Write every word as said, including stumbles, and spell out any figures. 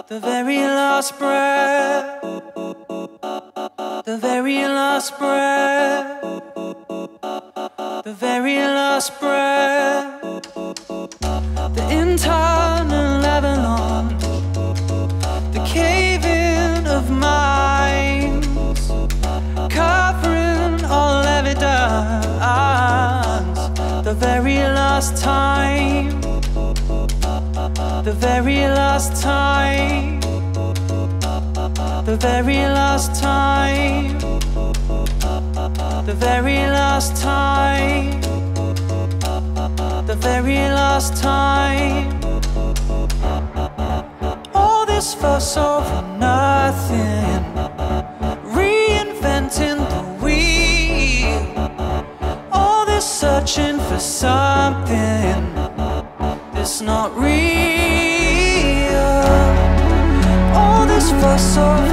The very last breath, the very last breath, the very last breath, the internal Lebanon, the cave-in of minds, covering all evidence. The very last time, the very last time, the very last time, the very last time, the very last time. All this fuss over nothing, reinventing the wheel. All this searching for something that's not real. All this fuss over